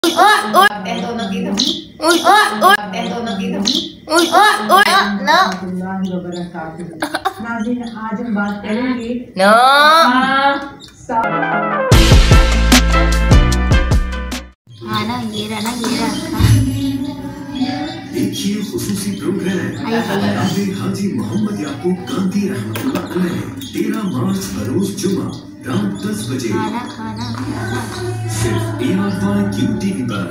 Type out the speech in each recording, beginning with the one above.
नाज़रीन, आज हम बात करेंगे ये रहा देखिए खुसूसी प्रोग्राम हाजी मोहम्मद याकूब गांधी रहमतुल्लाह अलैह 13 मार्च बरोज जुमा रात 10 बजे खाना सिर्फ ARY टीवी पर।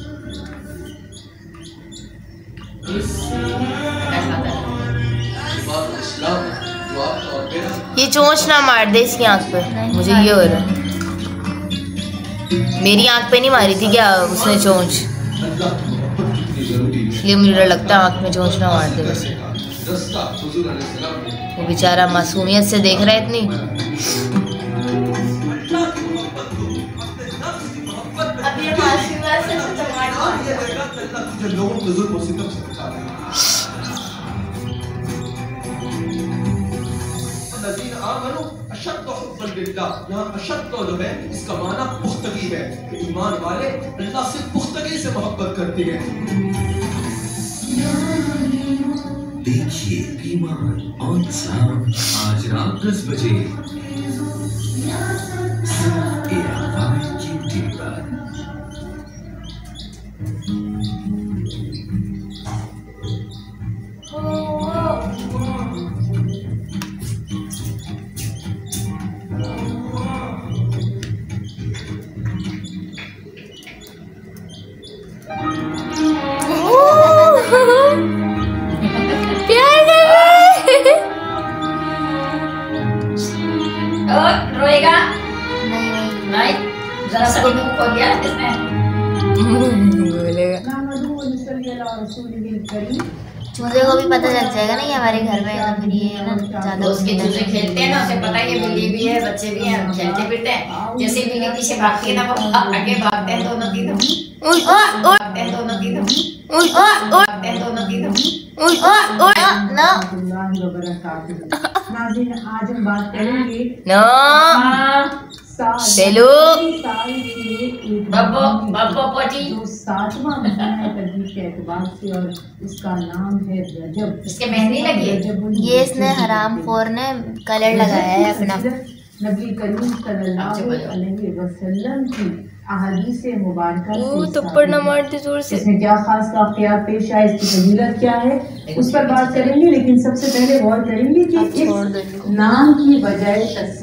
ये चोंच ना मार दे इसकी आंख पे। मुझे ये हो रहा है, मेरी आंख पे नहीं मारी थी क्या उसने चोंच, इसलिए मुझे डर लगता है आंख में चोंच ना मार दे बस। वो बेचारा मासूमियत से देख रहा है इतनी। यहाँ अशद इसका माना पुख्तगी है। ईमान वाले अल्लाह से पुख्तगी से मोहब्बत करते हैं। देखिए ईमान और इस्लाम आज रात 10 बजे सिर्फ ARY टीवी पर। रोएगा नहीं, जरा सा भी हो गया इसमें बोलेगा। चूजे को भी पता लग जाएगा ना ये हमारे घर में फिर ये ना ज्यादा उसके चूजे खेलते हैं ना, उसे पता है ये बिल्ली भी है, बच्चे भी हैं, खेलते फिरते हैं। जैसे बिल्ली पीछे भागती है ना, वो आगे भागते हैं दोनों तीनों, भागते हैं दोनों तीनों, भागते हैं दोनों तीनों। नाज़रीन, आज हम बात करेंगे जो 7वां महीना है तकरीब के एतबार से, और उसका नाम है रजब। इसके मेहंदी लगी है। ये इसने हराम खोर ने कलर लगाया है अपना। नबी करीम सल्लल्लाहु अलैहि वसल्लम की अहादीस मुबारका थप्पड़ न मारती जोर से। इसमें क्या खास वाक़यात पेश आए, इसकी फजीलत क्या है, उस पर बात करेंगे। लेकिन सबसे पहले गौर करेंगे कि इस नाम की बजाय